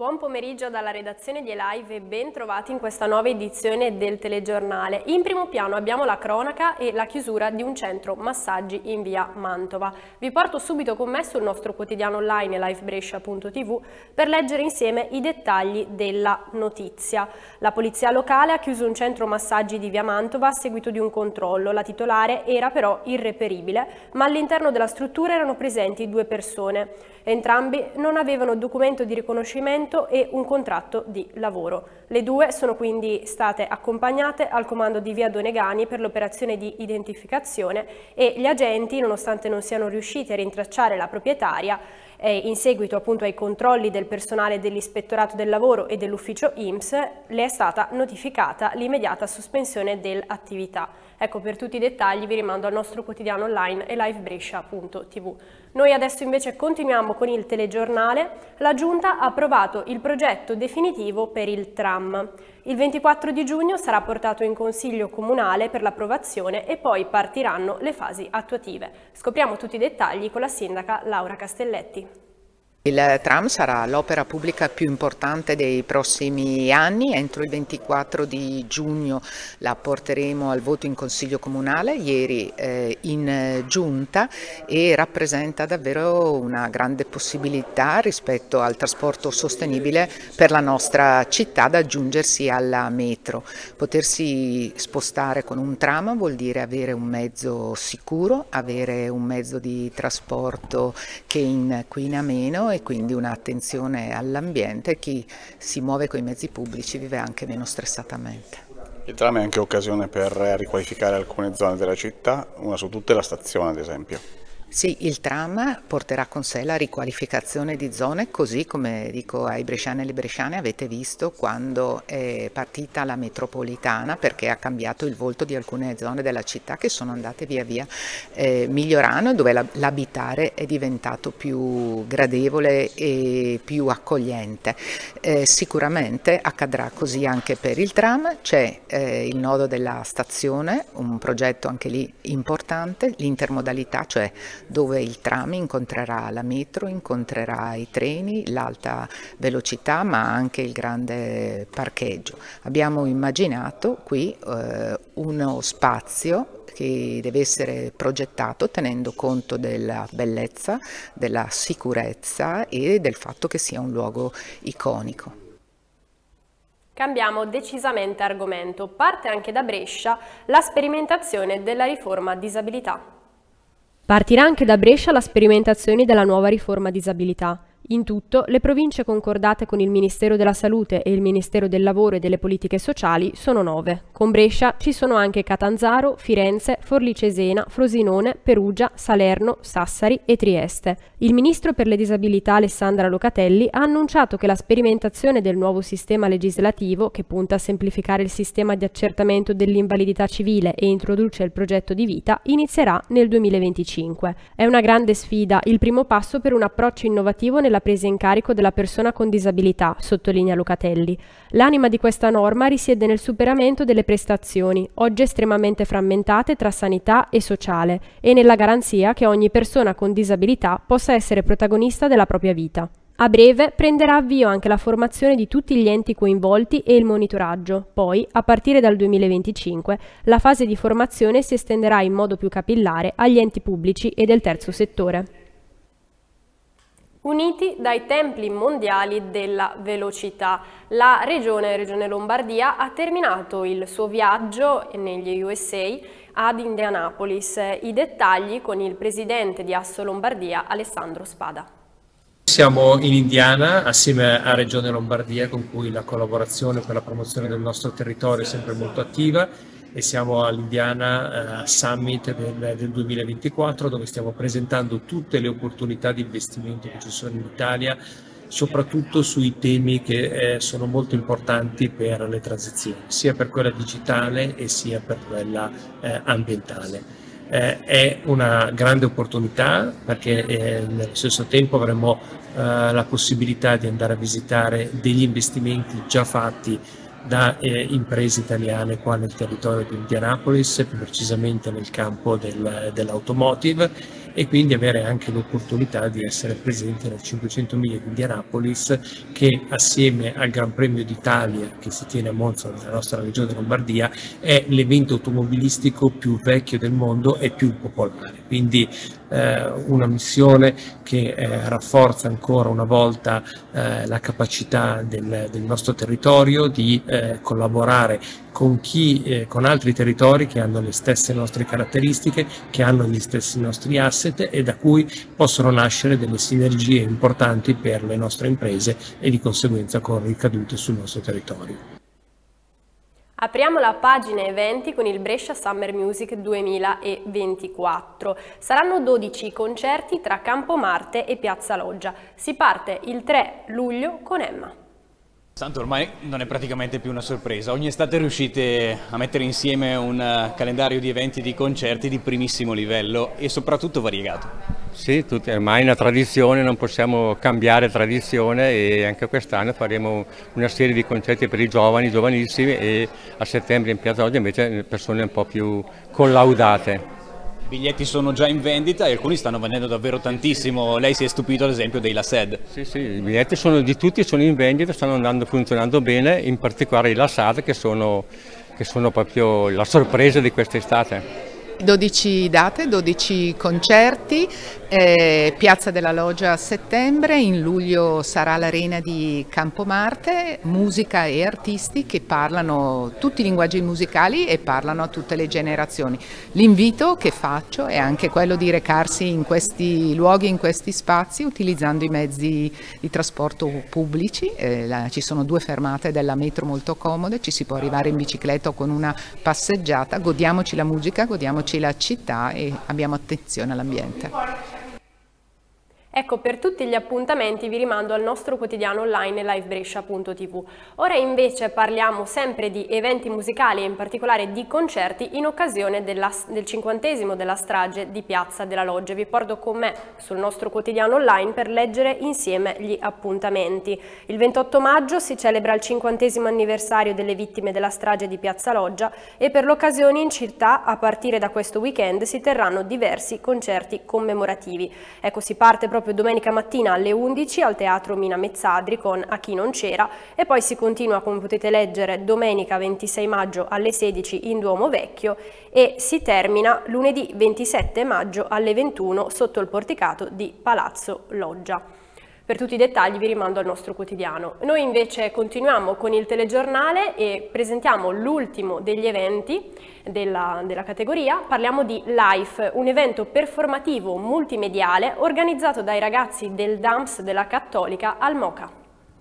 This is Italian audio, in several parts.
Buon pomeriggio dalla redazione di Elive e ben trovati in questa nuova edizione del telegiornale. In primo piano abbiamo la cronaca e la chiusura di un centro massaggi in via Mantova. Vi porto subito con me sul nostro quotidiano online elivebrescia.tv per leggere insieme i dettagli della notizia. La polizia locale ha chiuso un centro massaggi di via Mantova a seguito di un controllo. La titolare era però irreperibile, ma all'interno della struttura erano presenti 2 persone. Entrambi non avevano documento di riconoscimento e un contratto di lavoro. Le 2 sono quindi state accompagnate al comando di via Donegani per l'operazione di identificazione e gli agenti, nonostante non siano riusciti a rintracciare la proprietaria, in seguito appunto ai controlli del personale dell'Ispettorato del Lavoro e dell'Ufficio INPS, le è stata notificata l'immediata sospensione dell'attività. Ecco, per tutti i dettagli vi rimando al nostro quotidiano online elivebrescia.tv. Noi adesso invece continuiamo con il telegiornale. La Giunta ha approvato il progetto definitivo per il tram. Il 24 di giugno sarà portato in Consiglio Comunale per l'approvazione e poi partiranno le fasi attuative. Scopriamo tutti i dettagli con la sindaca Laura Castelletti. Il tram sarà l'opera pubblica più importante dei prossimi anni. Entro il 24 di giugno la porteremo al voto in Consiglio Comunale, ieri in Giunta, e rappresenta davvero una grande possibilità rispetto al trasporto sostenibile per la nostra città da aggiungersi alla metro. Potersi spostare con un tram vuol dire avere un mezzo sicuro, avere un mezzo di trasporto che inquina meno e quindi un'attenzione all'ambiente. Chi si muove con i mezzi pubblici vive anche meno stressatamente. Il tram è anche occasione per riqualificare alcune zone della città, una su tutte la stazione ad esempio. Sì, il tram porterà con sé la riqualificazione di zone, così come dico ai bresciani e alle bresciane, avete visto quando è partita la metropolitana, perché ha cambiato il volto di alcune zone della città che sono andate via via migliorando, dove l'abitare è diventato più gradevole e più accogliente. Sicuramente accadrà così anche per il tram. C'è il nodo della stazione, un progetto anche lì importante, l'intermodalità, cioè dove il tram incontrerà la metro, incontrerà i treni, l'alta velocità, ma anche il grande parcheggio. Abbiamo immaginato qui uno spazio che deve essere progettato tenendo conto della bellezza, della sicurezza e del fatto che sia un luogo iconico. Cambiamo decisamente argomento. Parte anche da Brescia la sperimentazione della riforma disabilità. Partirà anche da Brescia la sperimentazione della nuova riforma disabilità. In tutto, le province concordate con il Ministero della Salute e il Ministero del Lavoro e delle Politiche Sociali sono 9. Con Brescia ci sono anche Catanzaro, Firenze, Forlì Cesena, Frosinone, Perugia, Salerno, Sassari e Trieste. Il Ministro per le Disabilità Alessandra Locatelli ha annunciato che la sperimentazione del nuovo sistema legislativo, che punta a semplificare il sistema di accertamento dell'invalidità civile e introduce il progetto di vita, inizierà nel 2025. È una grande sfida, il primo passo per un approccio innovativo nella presa in carico della persona con disabilità, sottolinea Locatelli. L'anima di questa norma risiede nel superamento delle prestazioni, oggi estremamente frammentate tra sanità e sociale, e nella garanzia che ogni persona con disabilità possa essere protagonista della propria vita. A breve prenderà avvio anche la formazione di tutti gli enti coinvolti e il monitoraggio. Poi, a partire dal 2025, la fase di formazione si estenderà in modo più capillare agli enti pubblici e del terzo settore. Uniti dai templi mondiali della velocità, la Regione Lombardia ha terminato il suo viaggio negli USA ad Indianapolis. I dettagli con il presidente di Asso Lombardia, Alessandro Spada. Siamo in Indiana assieme a Regione Lombardia, con cui la collaborazione per la promozione del nostro territorio è sempre molto attiva, e siamo all'Indiana Summit del 2024, dove stiamo presentando tutte le opportunità di investimento che ci sono in Italia, soprattutto sui temi che sono molto importanti per le transizioni, sia per quella digitale e sia per quella ambientale. È una grande opportunità perché nello stesso tempo avremo la possibilità di andare a visitare degli investimenti già fatti da imprese italiane qua nel territorio di Indianapolis, più precisamente nel campo dell'automotive, e quindi avere anche l'opportunità di essere presenti nel 500 miglia di Indianapolis, che assieme al Gran Premio d'Italia che si tiene a Monza nella nostra regione Lombardia è l'evento automobilistico più vecchio del mondo e più popolare. Quindi una missione che rafforza ancora una volta la capacità del nostro territorio di collaborare con altri territori che hanno le stesse nostre caratteristiche, che hanno gli stessi nostri asset e da cui possono nascere delle sinergie importanti per le nostre imprese e di conseguenza con ricadute sul nostro territorio. Apriamo la pagina eventi con il Brescia Summer Music 2024. Saranno 12 concerti tra Campomarte e Piazza Loggia. Si parte il 3 luglio con Emma. Tanto ormai non è praticamente più una sorpresa, ogni estate riuscite a mettere insieme un calendario di eventi, di concerti di primissimo livello e soprattutto variegato. Sì, ormai è una tradizione, non possiamo cambiare tradizione e anche quest'anno faremo una serie di concerti per i giovani, giovanissimi e a settembre in Piazza Loggia invece persone un po' più collaudate. I biglietti sono già in vendita e alcuni stanno vendendo davvero tantissimo, lei si è stupito ad esempio dei La Sed. Sì, i biglietti di tutti sono in vendita, stanno funzionando bene, in particolare i La Sed che sono proprio la sorpresa di quest'estate. 12 date, 12 concerti, Piazza della Loggia a settembre, in luglio sarà l'Arena di Campomarte, musica e artisti che parlano tutti i linguaggi musicali e parlano a tutte le generazioni. L'invito che faccio è anche quello di recarsi in questi luoghi, in questi spazi, utilizzando i mezzi di trasporto pubblici. Ci sono 2 fermate della metro molto comode, ci si può arrivare in bicicletta o con una passeggiata, godiamoci la musica, godiamoci la città e abbiamo attenzione all'ambiente. Ecco, per tutti gli appuntamenti vi rimando al nostro quotidiano online livebrescia.tv. Ora invece parliamo sempre di eventi musicali e in particolare di concerti in occasione del 50° della strage di Piazza della Loggia. Vi porto con me sul nostro quotidiano online per leggere insieme gli appuntamenti. Il 28 maggio si celebra il 50° anniversario delle vittime della strage di Piazza Loggia e per l'occasione in città a partire da questo weekend si terranno diversi concerti commemorativi. Ecco, si parte proprio domenica mattina alle 11 al Teatro Mina Mezzadri con A chi non c'era e poi si continua, come potete leggere, domenica 26 maggio alle 16 in Duomo Vecchio e si termina lunedì 27 maggio alle 21 sotto il porticato di Palazzo Loggia. Per tutti i dettagli vi rimando al nostro quotidiano. Noi invece continuiamo con il telegiornale e presentiamo l'ultimo degli eventi della categoria. Parliamo di Life, un evento performativo multimediale organizzato dai ragazzi del DAMS della Cattolica al MOCA.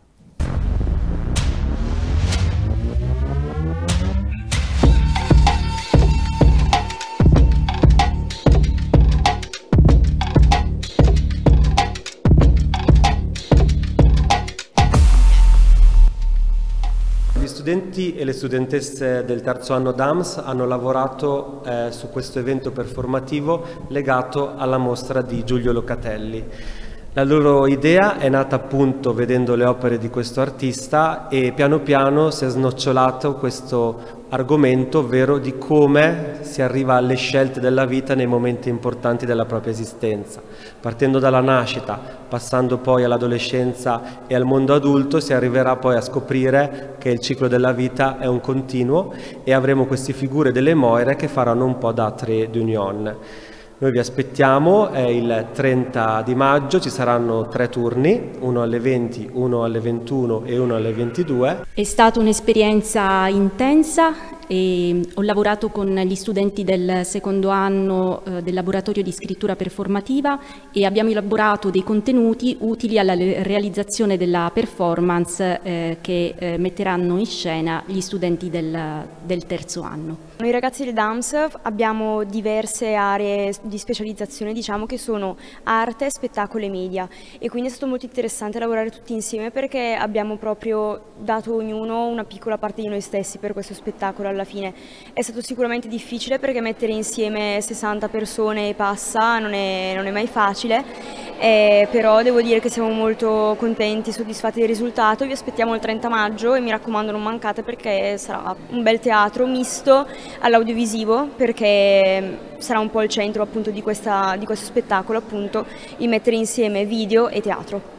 Gli studenti e le studentesse del terzo anno DAMS hanno lavorato su questo evento performativo legato alla mostra di Giulio Locatelli. La loro idea è nata appunto vedendo le opere di questo artista e piano piano si è snocciolato questo argomento, ovvero di come si arriva alle scelte della vita nei momenti importanti della propria esistenza. Partendo dalla nascita, passando poi all'adolescenza e al mondo adulto, si arriverà poi a scoprire che il ciclo della vita è un continuo e avremo queste figure delle Moire che faranno un po' da trait d'union. Noi vi aspettiamo, è il 30 di maggio, ci saranno 3 turni, uno alle 20, uno alle 21 e uno alle 22. È stata un'esperienza intensa e ho lavorato con gli studenti del secondo anno del laboratorio di scrittura performativa e abbiamo elaborato dei contenuti utili alla realizzazione della performance che metteranno in scena gli studenti del terzo anno. Noi ragazzi del DAMS abbiamo diverse aree di specializzazione, diciamo, che sono arte, spettacolo e media, e quindi è stato molto interessante lavorare tutti insieme perché abbiamo proprio dato ognuno una piccola parte di noi stessi per questo spettacolo. Alla fine è stato sicuramente difficile perché mettere insieme 60 persone e passa non è mai facile, però devo dire che siamo molto contenti e soddisfatti del risultato. Vi aspettiamo il 30 maggio e mi raccomando non mancate, perché sarà un bel teatro misto all'audiovisivo, perché sarà un po' il centro appunto di questo spettacolo, appunto il mettere insieme video e teatro.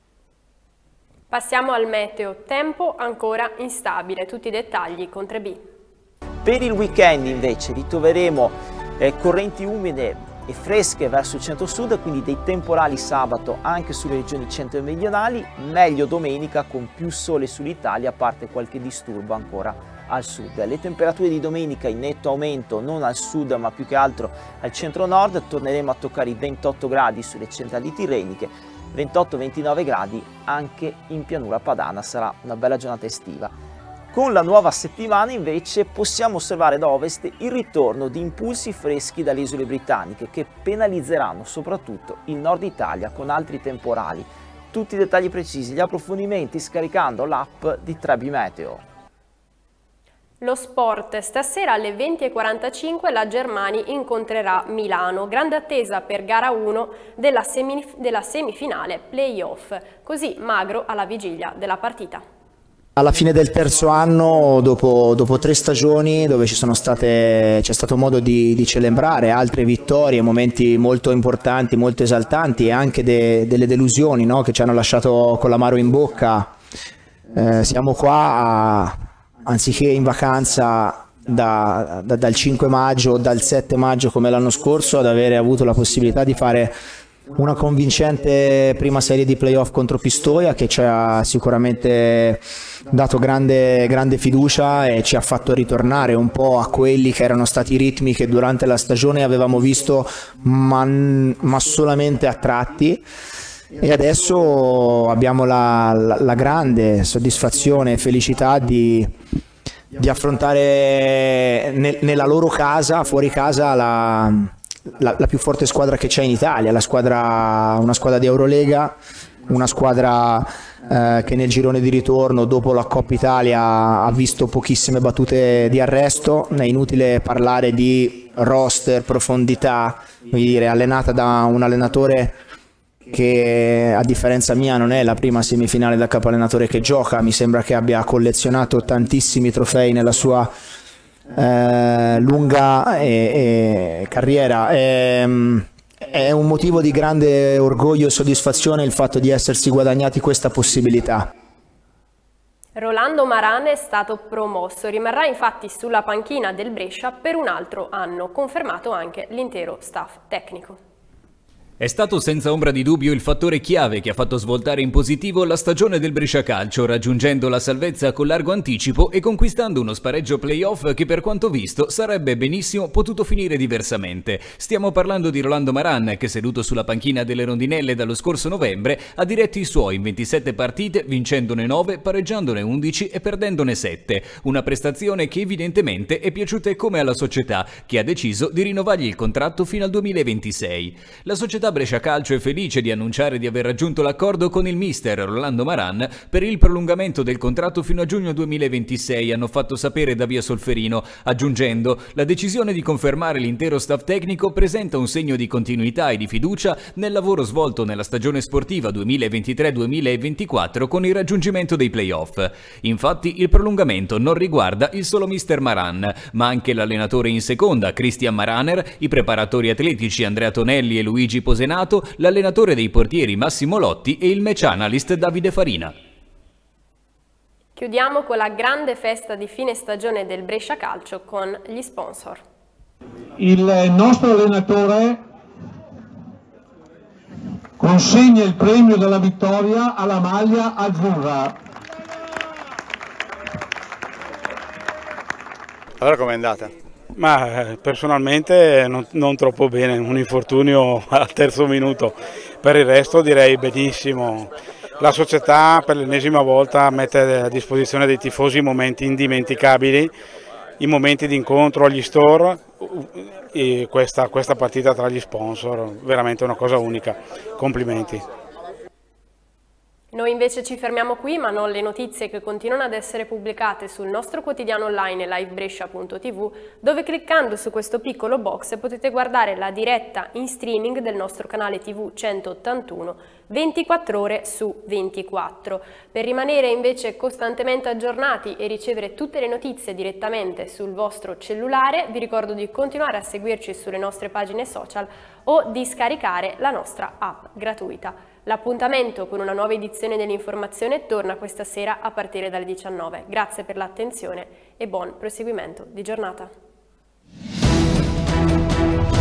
Passiamo al meteo, tempo ancora instabile, tutti i dettagli con 3B. Per il weekend invece ritroveremo correnti umide e fresche verso il centro-sud, quindi dei temporali sabato anche sulle regioni centro e meridionali, meglio domenica con più sole sull'Italia, a parte qualche disturbo ancora al sud. Le temperature di domenica in netto aumento, non al sud ma più che altro al centro-nord, torneremo a toccare i 28 gradi sulle centrali tirreniche, 28-29 gradi anche in pianura padana, sarà una bella giornata estiva. Con la nuova settimana invece possiamo osservare da ovest il ritorno di impulsi freschi dalle isole britanniche che penalizzeranno soprattutto il nord Italia con altri temporali. Tutti i dettagli precisi, gli approfondimenti scaricando l'app di 3B Meteo. Lo sport, stasera alle 20:45 la Germania incontrerà Milano, grande attesa per gara 1 della semifinale play-off, così Magro alla vigilia della partita. Alla fine del terzo anno, dopo 3 stagioni dove c'è stato modo di celebrare altre vittorie, momenti molto importanti, molto esaltanti e anche delle delusioni, no? Che ci hanno lasciato con l'amaro in bocca, siamo qua anziché in vacanza dal 5 maggio, dal 7 maggio come l'anno scorso, ad avere avuto la possibilità di fare una convincente prima serie di playoff contro Pistoia, che ci ha sicuramente dato grande fiducia e ci ha fatto ritornare un po' a quelli che erano stati i ritmi che durante la stagione avevamo visto ma solamente a tratti. E adesso abbiamo la grande soddisfazione e felicità di affrontare nella loro casa, fuori casa, la più forte squadra che c'è in Italia, una squadra di Eurolega, una squadra che nel girone di ritorno dopo la Coppa Italia ha visto pochissime battute di arresto. È inutile parlare di roster, profondità, voglio dire, allenata da un allenatore che a differenza mia non è la prima semifinale da capo allenatore che gioca, mi sembra che abbia collezionato tantissimi trofei nella sua lunga carriera. È un motivo di grande orgoglio e soddisfazione il fatto di essersi guadagnati questa possibilità. Rolando Maran è stato promosso, rimarrà infatti sulla panchina del Brescia per un altro anno, confermato anche l'intero staff tecnico. È stato senza ombra di dubbio il fattore chiave che ha fatto svoltare in positivo la stagione del Brescia Calcio, raggiungendo la salvezza con largo anticipo e conquistando uno spareggio playoff che, per quanto visto, sarebbe benissimo potuto finire diversamente. Stiamo parlando di Rolando Maran, che seduto sulla panchina delle rondinelle dallo scorso novembre ha diretto i suoi in 27 partite, vincendone 9, pareggiandone 11 e perdendone 7. Una prestazione che evidentemente è piaciuta come alla società, che ha deciso di rinnovargli il contratto fino al 2026. La società Brescia Calcio è felice di annunciare di aver raggiunto l'accordo con il mister Rolando Maran per il prolungamento del contratto fino a giugno 2026, hanno fatto sapere da Via Solferino, aggiungendo: la decisione di confermare l'intero staff tecnico presenta un segno di continuità e di fiducia nel lavoro svolto nella stagione sportiva 2023-2024 con il raggiungimento dei playoff. Infatti il prolungamento non riguarda il solo mister Maran, ma anche l'allenatore in seconda Christian Maraner, i preparatori atletici Andrea Tonelli e Luigi Posenato, l'allenatore dei portieri Massimo Lotti e il match analyst Davide Farina. Chiudiamo con la grande festa di fine stagione del Brescia Calcio con gli sponsor. Il nostro allenatore consegna il premio della vittoria alla maglia azzurra. Allora com'è andata? Ma personalmente non troppo bene, un infortunio al terzo minuto, per il resto direi benissimo. La società per l'ennesima volta mette a disposizione dei tifosi momenti indimenticabili, i momenti di incontro agli store e questa partita tra gli sponsor, veramente una cosa unica, complimenti. Noi invece ci fermiamo qui, ma non le notizie che continuano ad essere pubblicate sul nostro quotidiano online livebrescia.tv, dove cliccando su questo piccolo box potete guardare la diretta in streaming del nostro canale TV 181 24 ore su 24. Per rimanere invece costantemente aggiornati e ricevere tutte le notizie direttamente sul vostro cellulare, vi ricordo di continuare a seguirci sulle nostre pagine social o di scaricare la nostra app gratuita. L'appuntamento con una nuova edizione dell'informazione torna questa sera a partire dalle 19. Grazie per l'attenzione e buon proseguimento di giornata.